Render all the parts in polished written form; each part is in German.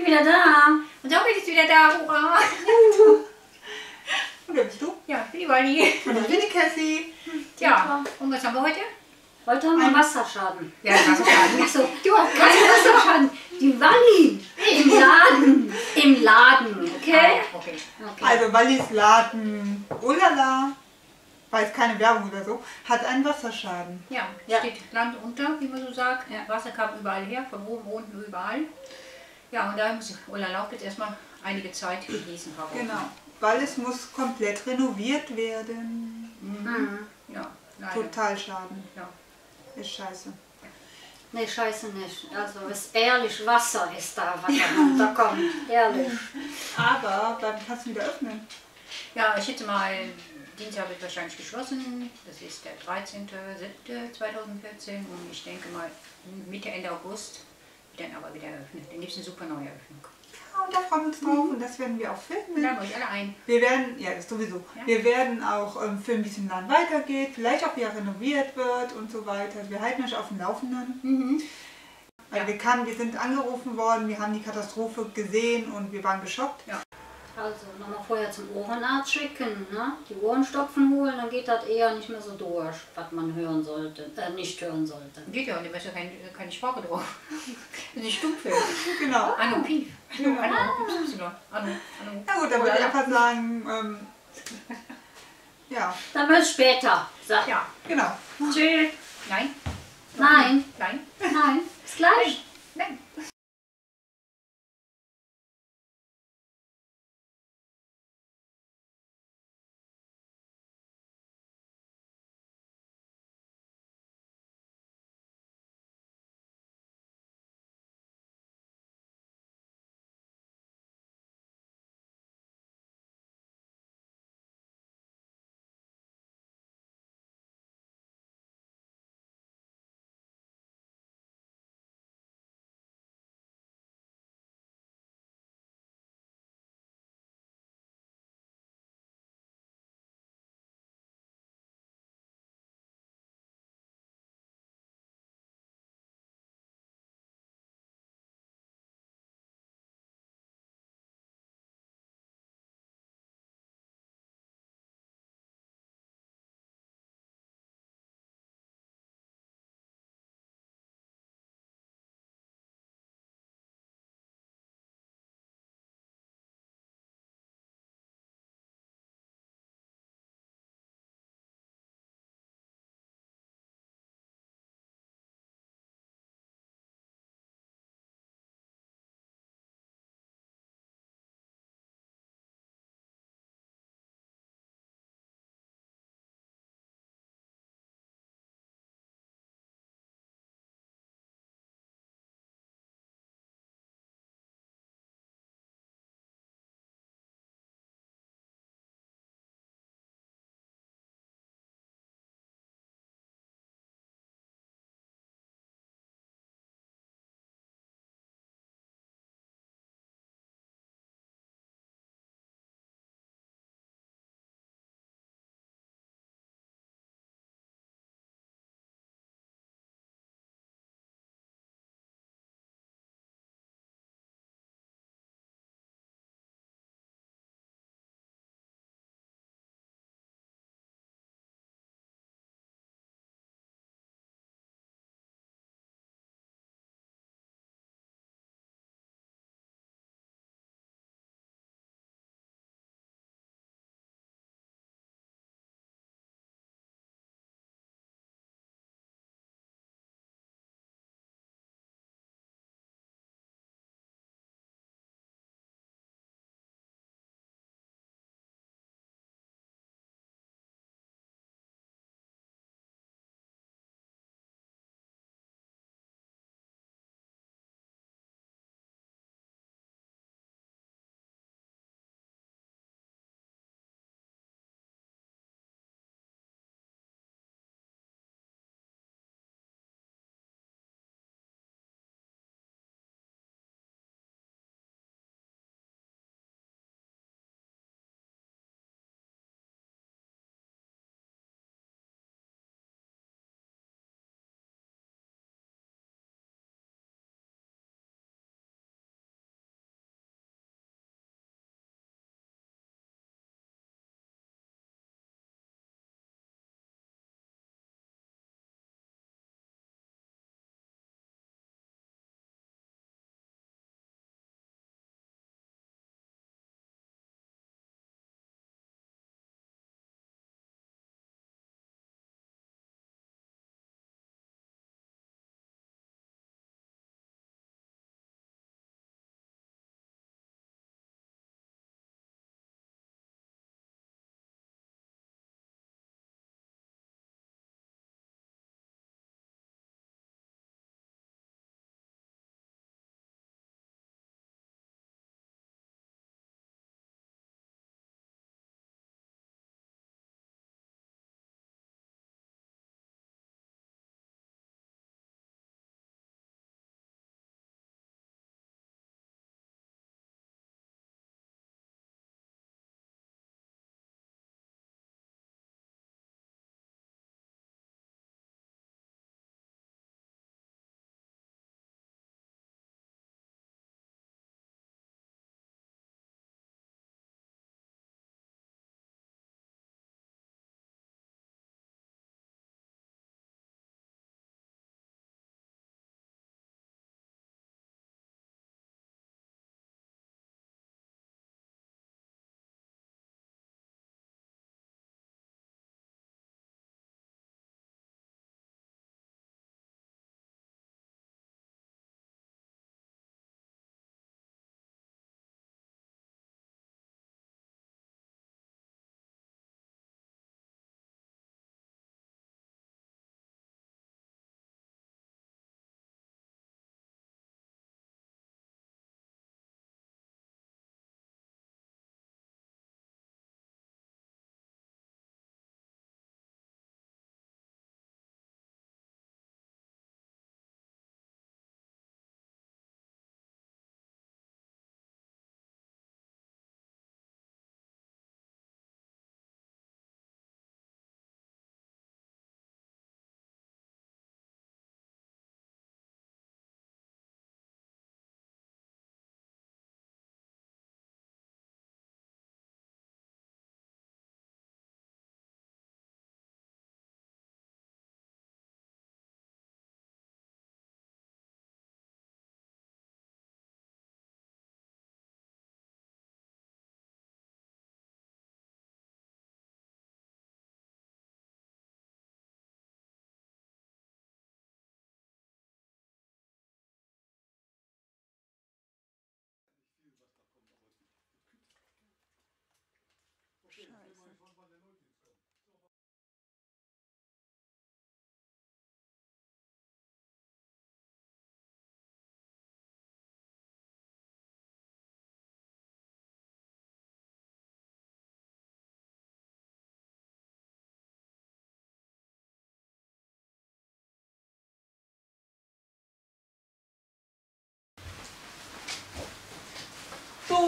wieder da. Und so bin ich wieder da, hurra! Und wer bist du? Ja, ich bin die Wally. Und ich bin die Cassie. Ja, und was haben wir heute? Heute haben wir Wasserschaden. Ja, Wasserschaden. Achso, du hast keinen Wasserschaden. Die Walli im Laden. Im Laden, okay? Okay. Also Wallis Laden, Ulala, war jetzt keine Werbung oder so, hat einen Wasserschaden. Ja, Ja. steht Land unter, wie man so sagt. Ja. Wasser kam überall her, von oben, unten, überall. Ja, und da muss Ulala jetzt erstmal einige Zeit gießen. Genau, weil es muss komplett renoviert werden. Mhm. Ja, leider. Total Schaden. Ja. Ist scheiße. Nee, scheiße nicht. Also es ist ehrlich Wasser ist da, was da runterkommt. Ehrlich. Aber wann kannst du wieder öffnen? Ja, ich schätze mal, Dienstag wird wahrscheinlich geschlossen. Das ist der 13.07.2014 und ich denke mal Mitte, Ende August wird dann aber wieder eröffnet. Dann gibt es eine super neue Eröffnung. Ja, und da freuen wir uns drauf und das werden wir auch filmen. Laden euch alle ein. Wir werden, ja das sowieso, Ja. wir werden auch filmen, wie es im Laden weitergeht, vielleicht auch wie er renoviert wird und so weiter. Wir halten euch auf dem Laufenden. Weil wir sind angerufen worden, wir haben die Katastrophe gesehen und wir waren geschockt. Ja. Also nochmal vorher zum Ohrenarzt schicken, ne? Die Ohrenstopfen holen, dann geht das eher nicht mehr so durch, was man hören sollte, nicht hören sollte. Geht ja, und da ist ja keine Sprache drauf. Das ist nicht Stummfilm. Genau. Anopiv. Genau. Anu. Na gut, dann würde ich einfach sagen, ja, Dann bis später. So. Ja. genau. Tschüss. Nein. Nein. Nein. Nein. Bis gleich. Nein.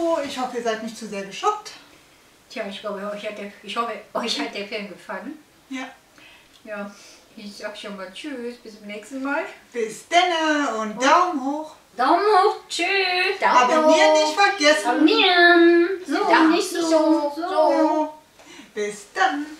so. Ich hoffe, ihr seid nicht zu sehr geschockt. Tja, ich hoffe, euch hat der Film gefallen. Ja. Ja, ich sag schon mal Tschüss, bis zum nächsten Mal. Bis dann und Daumen hoch. Daumen hoch, tschüss. Abonnieren nicht vergessen. Abonnieren. So, Ja, nicht so. so. Bis dann.